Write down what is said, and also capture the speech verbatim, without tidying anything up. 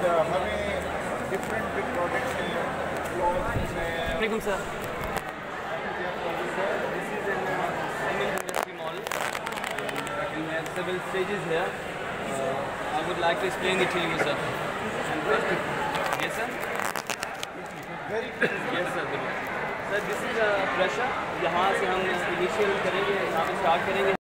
हमें different products हैं, clothes हैं। वालेकुम sir. This is an uh, Siemens industry mall. Uh, we have several stages here. Uh, I would like to explain it to you, sir. And first, yes, sir. Very good. Yes, sir. Sir, this is a pressure. यहाँ से हम initial करेंगे, यहाँ पे start करेंगे।